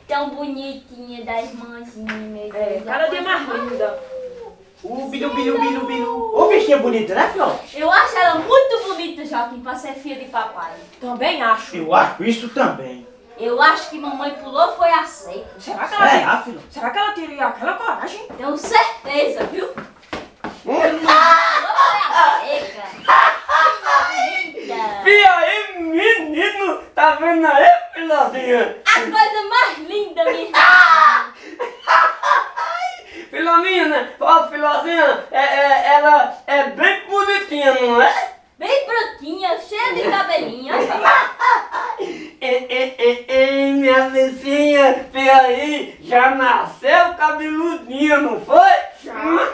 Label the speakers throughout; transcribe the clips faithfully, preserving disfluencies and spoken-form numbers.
Speaker 1: Tão bonitinha das irmãzinhas, meu Deus.
Speaker 2: É, cada dia mais linda.
Speaker 3: O bilu, bilu, bilu, bilu. Ô, bichinha bonita, né, filhão?
Speaker 1: Eu acho ela muito bonita, Joaquim, pra ser filha de papai.
Speaker 2: Também acho.
Speaker 3: Eu acho isso também.
Speaker 1: Eu acho que mamãe pulou foi a seca.
Speaker 2: Será que ela,
Speaker 3: Será, filho?
Speaker 2: será que ela teria aquela coragem?
Speaker 1: Tenho certeza, viu? Mamãe pulou foi a seca. Linda.
Speaker 4: E aí, menino, tá vendo aí, Filozinha?
Speaker 1: A coisa mais linda, minha irmã.
Speaker 4: Filomena, ó, Filozinha, é, é, ela é bem bonitinha, não é?
Speaker 1: Bem branquinha, cheia de cabelinho.
Speaker 4: Ei, ei, ei, ei, minha vizinha, aí, já nasceu cabeludinha, não foi? Já.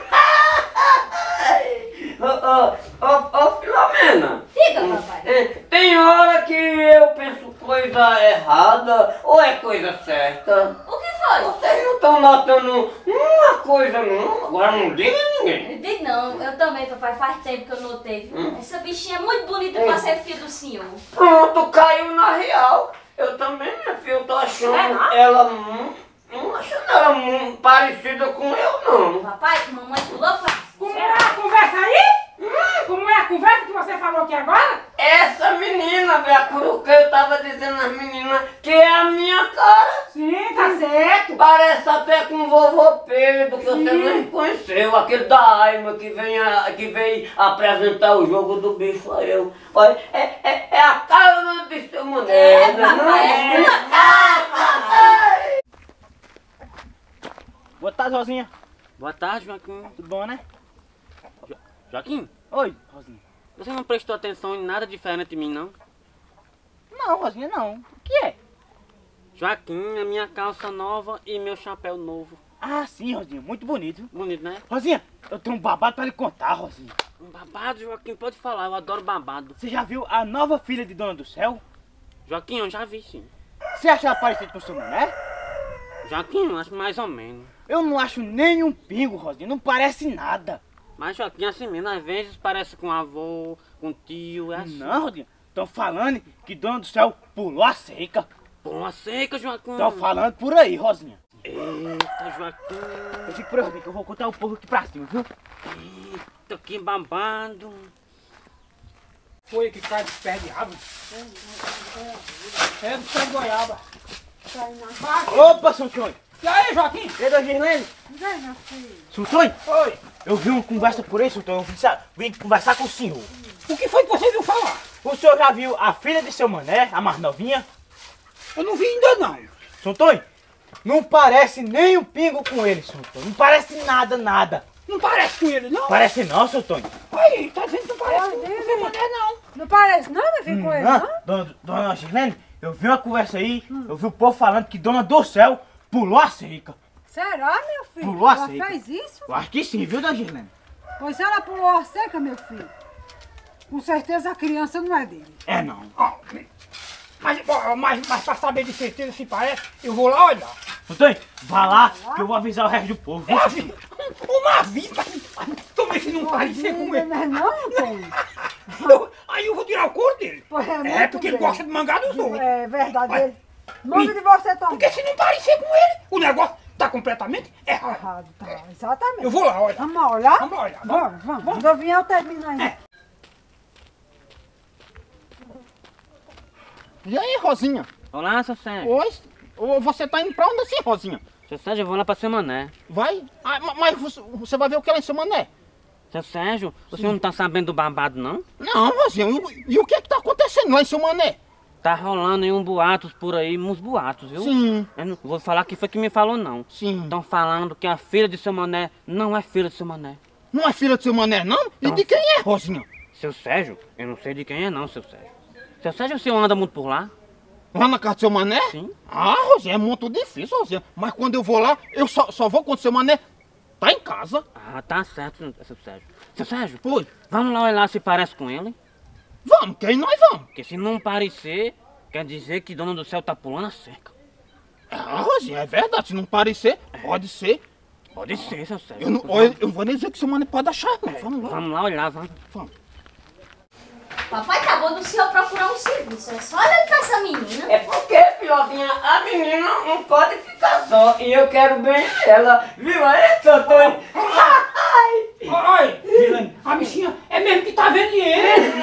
Speaker 4: Ô, ô, ô, ô, Filomena.
Speaker 1: Diga, papai.
Speaker 4: É, tem hora que eu penso coisa errada ou é coisa certa.
Speaker 1: O que foi?
Speaker 4: Vocês não estão notando uma coisa não? Agora não diga a ninguém.
Speaker 1: Eu digo não, eu também, papai, faz tempo que eu notei.
Speaker 4: Hum.
Speaker 1: Essa bichinha é muito bonita pra ser filha do senhor.
Speaker 4: Pronto, caiu na real. Eu também, minha filha, eu tô achando
Speaker 2: É, não?
Speaker 4: ela muito, não achando ela muito parecida com eu não.
Speaker 1: Papai, mamãe pulou foi a seca.
Speaker 2: Como é a conversa aí? Como é a conversa que você falou aqui agora?
Speaker 4: Essa menina, velho, que eu tava dizendo às meninas que é a minha cara.
Speaker 2: Sim, tá certo.
Speaker 4: Parece até com o vovô Pedro, que você
Speaker 2: Sim.
Speaker 4: nem conheceu, aquele da Aima que, vem a- que veio apresentar o jogo do bicho a eu. Olha, é, é, é a cara do seu Mané,
Speaker 1: É,
Speaker 4: né? Não
Speaker 1: papai,
Speaker 4: é?
Speaker 1: é sua cara.
Speaker 3: Boa tarde, Rosinha.
Speaker 5: Boa tarde, Joaquim.
Speaker 3: Tudo bom, né?
Speaker 5: Jo Joaquim,
Speaker 3: Oi, Rosinha.
Speaker 5: você não prestou atenção em nada diferente de mim, não?
Speaker 3: Não, Rosinha, não. O que é?
Speaker 5: Joaquim, a minha calça nova e meu chapéu novo.
Speaker 3: Ah, sim, Rosinha. Muito bonito.
Speaker 5: Bonito, né?
Speaker 3: Rosinha, eu tenho um babado pra lhe contar, Rosinha.
Speaker 5: Um babado, Joaquim, pode falar, eu adoro babado.
Speaker 3: Você já viu a nova filha de Dona do Céu?
Speaker 5: Joaquim, eu já vi, sim.
Speaker 3: Você acha ela parecida com o seu Mané?
Speaker 5: Joaquim, eu acho mais ou menos.
Speaker 3: Eu não acho nem um pingo, Rosinha. Não parece nada.
Speaker 5: Mas Joaquim, assim mesmo, às vezes parece com avô, com tio, é assim.
Speaker 3: Não, Rosinha. Estão falando que Dona do Céu pulou a seca.
Speaker 5: Pô, a seca, Joaquim.
Speaker 3: Estão falando por aí, Rosinha.
Speaker 5: Eita, Joaquim.
Speaker 3: Eu fico por aí, Rosinha, que eu vou contar o povo aqui pra cima, viu?
Speaker 5: Eita, que babado.
Speaker 2: Foi que cai dos pés de árvore. É dos pés de goiaba.
Speaker 3: Opa, Sultões!
Speaker 2: E aí, Joaquim?
Speaker 3: E aí, Dona Girlene? Sultões?
Speaker 2: Oi.
Speaker 3: Eu vi uma conversa por aí, Sultão. Eu vim, sa- vim conversar com o senhor.
Speaker 2: O que foi que você viu falar?
Speaker 3: O senhor já viu a filha de seu Mané, a mais novinha?
Speaker 2: Eu não vi ainda não.
Speaker 3: Sultões, não parece nem um pingo com ele, Sultão. Não parece nada, nada.
Speaker 2: Não parece com ele, não?
Speaker 3: Parece não, Sultões.
Speaker 2: Aí, tá dizendo que não parece com ele, Mané, não.
Speaker 6: Não parece não, meu filho, com ele,
Speaker 3: Não,
Speaker 6: não?
Speaker 3: dona, dona Girlene, eu vi uma conversa aí, eu vi o povo falando que Dona do Céu pulou a seca.
Speaker 6: Será, meu filho?
Speaker 3: Pulou a
Speaker 6: Ela
Speaker 3: seca.
Speaker 6: fez isso?
Speaker 3: Eu acho que sim, viu, Dona Girlene?
Speaker 6: Pois ela pulou a seca, meu filho. Com certeza a criança não é dele.
Speaker 3: É não.
Speaker 2: Ó, Mas, ó, mas, mas pra saber de certeza se parece, eu vou lá olhar.
Speaker 3: Sultões, vá lá que eu vou avisar o resto do povo.
Speaker 2: É assim, uma vida. Também se não parecer com ele.
Speaker 6: Não é não, filho?
Speaker 2: Eu- aí eu vou tirar o couro dele.
Speaker 6: Pois é,
Speaker 2: É,
Speaker 6: muito
Speaker 2: porque ele
Speaker 6: bem.
Speaker 2: gosta de mangar dos outros.
Speaker 6: É verdade.
Speaker 2: Ué,
Speaker 6: ele- Manda de você também.
Speaker 2: Porque se não parecer com ele, o negócio tá completamente errado.
Speaker 6: Errado, tá. Exatamente.
Speaker 2: Eu vou lá, olha.
Speaker 6: Vamos olhar?
Speaker 2: Vamos olhar.
Speaker 6: Vamos, vamos. Quando eu vier, eu termino ainda.
Speaker 2: É.
Speaker 7: E aí, Rosinha?
Speaker 5: Olá, seu Sérgio.
Speaker 7: Oi? Ô, você tá indo pra onde assim, Rosinha?
Speaker 5: Seu Sérgio, eu vou lá pra seu Mané.
Speaker 7: Vai? Ah, ma- mas você, você vai ver o que lá em seu Mané?
Speaker 5: Seu Sérgio, o senhor não tá sabendo do babado, não?
Speaker 7: Não, Rosinha, e, e o que é que tá acontecendo lá em seu Mané?
Speaker 5: Tá rolando aí um boatos por aí, uns boatos, viu?
Speaker 7: Sim,
Speaker 5: Eu não vou falar que foi que me falou, não.
Speaker 7: sim.
Speaker 5: Estão falando que a filha de seu Mané não é filha de seu Mané.
Speaker 7: Não é filha do seu Mané, não? E
Speaker 5: Não.
Speaker 7: de quem é, Rosinha?
Speaker 5: Seu Sérgio? Eu não sei de quem é não, seu Sérgio. Seu Sérgio, o senhor anda muito por lá?
Speaker 7: Lá na casa do seu Mané?
Speaker 5: Sim.
Speaker 7: Ah, Rosinha, é muito difícil, Rosinha. Mas quando eu vou lá, eu só, só vou quando o seu Mané tá em casa.
Speaker 5: Ah, tá certo, seu Sérgio. Seu Sérgio,
Speaker 7: Oi.
Speaker 5: vamos lá olhar se parece com ele?
Speaker 7: Vamos, quem nós vamos?
Speaker 5: Porque se não parecer, quer dizer que Dona do Céu tá pulando a cerca.
Speaker 7: Ah, Rosinha, é verdade. Se não parecer, pode ser.
Speaker 5: Pode ser, seu Sérgio.
Speaker 7: Eu não, olha, eu não vou nem dizer que o seu Mané pode achar, não. Vamos lá.
Speaker 5: Vamos lá olhar, vamos.
Speaker 7: Vamos.
Speaker 1: Papai acabou do senhor procurar um serviço. É só olhar pra essa menina.
Speaker 4: É porque, filhotinha, a menina não pode ficar só. E eu quero bem ela. Viu aí, seu Antônio?
Speaker 2: Olha, Gilane, a bichinha é mesmo que tá vendo ele.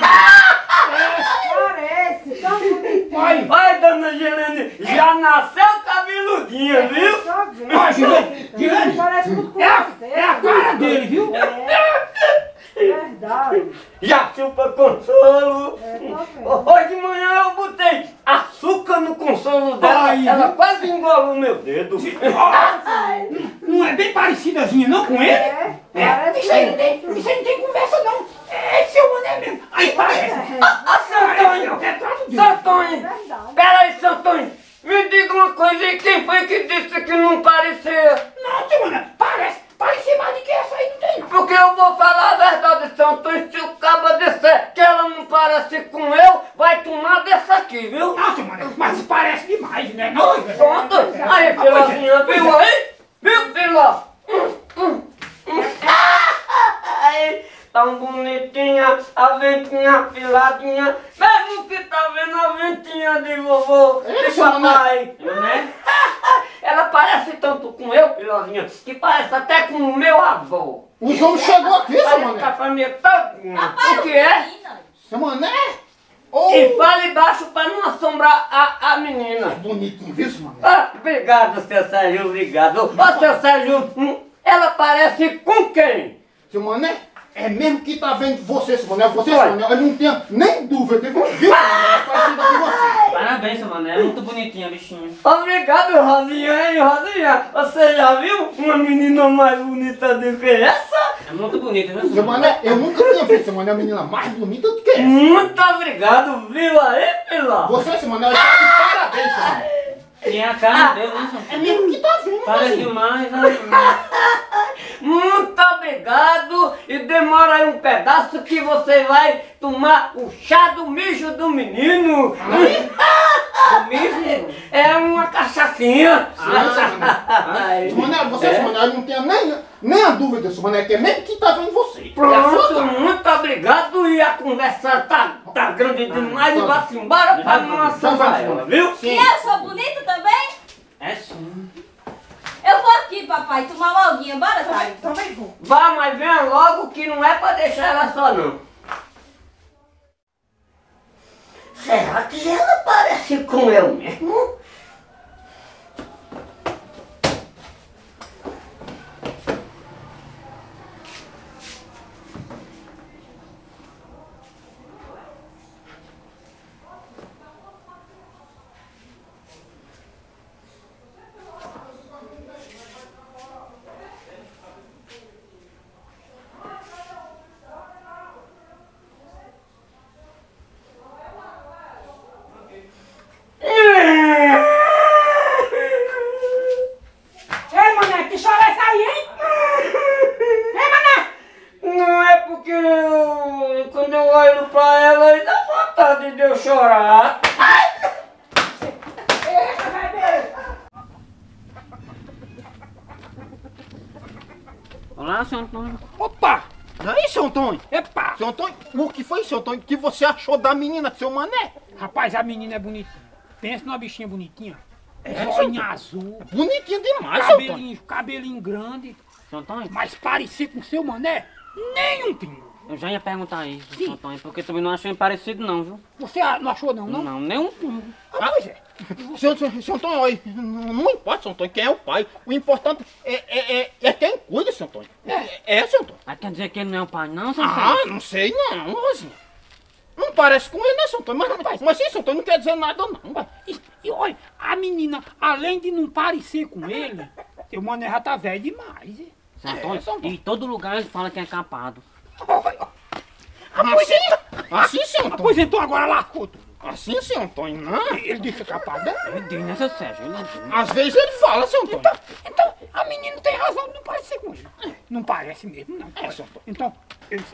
Speaker 6: Parece, tão bonito.
Speaker 2: Olha,
Speaker 4: Vai, dona Gilane, já nasceu cabeludinha, viu?
Speaker 6: Tá vendo?
Speaker 2: olha, Gilane, Gilane,
Speaker 6: Parece muito com
Speaker 2: é a,
Speaker 6: você.
Speaker 2: é a cara dele, viu?
Speaker 6: Verdade.
Speaker 4: Já chupa consolo.
Speaker 6: É, tá vendo.
Speaker 4: Hoje de manhã eu botei açúcar no consolo dela.
Speaker 2: Ai,
Speaker 4: ela
Speaker 2: viu?
Speaker 4: quase engolou meu dedo.
Speaker 2: Não é bem parecidazinha não com ele?
Speaker 6: É, parece
Speaker 2: Isso aí não tem, isso aí não tem conversa não. É seu mané mesmo. Aí parece.
Speaker 4: Ah, seu Antônio!
Speaker 2: É o retrato dele.
Speaker 4: Seu Antônio!
Speaker 6: verdade.
Speaker 4: Peraí, seu Antônio! Me diga uma coisa aí, quem foi que disse que não parecia?
Speaker 2: Não, seu mané, parece. Parece mais do que essa aí não tem não.
Speaker 4: Porque eu vou falar a verdade, seu Antônio, se o caba disser que ela não parece com eu, vai tomar dessa aqui, viu?
Speaker 2: Não, seu mané, mas parece demais, né? Não,
Speaker 4: Pronto! Aí, filozinha, viu aí? Viu, filó? Hum, hum, hum. Ai, tão bonitinha, a ventinha afiladinha, mesmo que tá vendo a ventinha de vovô, de
Speaker 7: Isso, mané.
Speaker 4: papai, né? Ela parece tanto com eu, filhozinha, que parece até com o meu avô.
Speaker 7: Os homens chegou aqui, seu
Speaker 4: Parece com a
Speaker 7: mané.
Speaker 4: família todinha. O que é?
Speaker 7: Seu mané? Ô,
Speaker 4: E fale baixo pra não assombrar a, a menina.
Speaker 7: bonitinho, viu, seu mané?
Speaker 4: Ah, obrigado, seu Sérgio, obrigado. Ô, seu Sérgio, hum, ela parece com quem?
Speaker 7: Seu mané, é mesmo que tá vendo você, seu mané. Você, seu
Speaker 4: Olha.
Speaker 7: mané, eu não tenho nem dúvida, viu? Viu, seu mané? É parecida com você.
Speaker 5: Parabéns, seu mané. É muito bonitinha a bichinha.
Speaker 4: Obrigado, Rosinha, hein, Rosinha? Você já viu uma menina mais bonita do que essa?
Speaker 5: É muito bonita, viu?
Speaker 7: Seu mané, eu nunca tinha visto, seu mané, a menina mais bonita do que essa.
Speaker 4: Muito obrigado, viu aí, Piló?
Speaker 7: Você, seu mané, está de parabéns, seu mané.
Speaker 5: E é a cara dele, né, seu
Speaker 7: É mesmo que tá vendo,
Speaker 5: Parece
Speaker 7: né?
Speaker 5: demais, né?
Speaker 4: Muito obrigado e demora aí um pedaço que você vai tomar o chá do mijo do menino.
Speaker 5: O mesmo?
Speaker 4: É uma cachaçinha.
Speaker 7: Ah, seu mané. Seu mané, você, seu mané, eu não tenho nem, nem a dúvida, seu mané, que é mesmo que tá vendo você. É a sua
Speaker 4: Pronto,
Speaker 7: cara.
Speaker 4: muito obrigado e a conversa tá, tá grande demais e vá-se embora pra não assombrar ela, viu?
Speaker 1: E eu sou bonita também?
Speaker 5: É sim.
Speaker 1: Eu vou aqui, papai, tomar uma alguinha. Bora, Thay?
Speaker 6: Também vou.
Speaker 4: Vá, mas venha logo que não é pra deixar ela só não. Será que ela parece com eu mesmo?
Speaker 2: Ei, mané, que chora essa aí, hein? Ei, mané!
Speaker 4: Não é porque eu, quando eu olho pra ela aí dá vontade de eu chorar.
Speaker 5: Olá, senhor Antônio.
Speaker 7: Opa! E aí, seu Antônio?
Speaker 2: Epa!
Speaker 7: Seu Antônio, o que foi, seu Antônio? O que você achou da menina, seu mané?
Speaker 2: Rapaz, a menina é bonita. Pensa numa bichinha bonitinha.
Speaker 7: É,
Speaker 2: Olhinho azul,
Speaker 7: Bonitinha demais, seu Antônio.
Speaker 2: cabelinho, cabelinho grande,
Speaker 5: Senhor Antônio,
Speaker 2: mas parecer com seu mané, nem um pingo.
Speaker 5: eu já ia perguntar isso,
Speaker 2: Sim.
Speaker 5: senhor Antônio, porque também não achei parecido não, viu?
Speaker 2: Você a- não achou não, não?
Speaker 5: Não, nem um pingo.
Speaker 2: Ah, pois é.
Speaker 7: Seu, seu, seu Antônio, olha, não, não importa, seu Antônio, quem é o pai. O importante é, é, é, é quem cuida, seu Antônio. É, é, seu Antônio.
Speaker 5: Mas quer dizer que ele não é o pai não, senhor
Speaker 7: Ah,
Speaker 5: Antônio?
Speaker 7: não sei não, Rosinha. Não parece com ele, né, seu Antônio? Mas, mas sim, seu Antônio, não quer dizer nada não.
Speaker 2: E, e olha, a menina, além de não parecer com ele, seu mané já tá velho demais. hein?
Speaker 5: Senhor Antônio,
Speaker 2: É, São Paulo.
Speaker 5: e todo lugar ele fala que é capado.
Speaker 2: Olha,
Speaker 7: Assim, assim, seu
Speaker 2: ah,
Speaker 7: Antônio.
Speaker 2: pois então agora lascou tudo.
Speaker 7: Assim, seu Antônio, não.
Speaker 2: Ele disse capaz, né?
Speaker 5: Ele diz, né, seu Sérgio? Ele diz.
Speaker 7: Às vezes ele fala, seu Antônio.
Speaker 2: Então, então, a menina tem razão de não parecer com ele. Não parece mesmo, não.
Speaker 7: É, seu Antônio.
Speaker 2: Então, ele...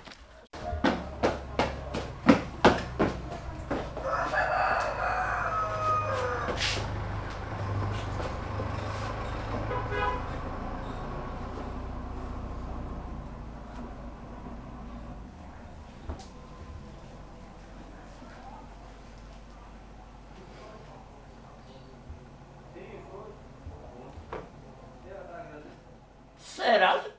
Speaker 4: Será?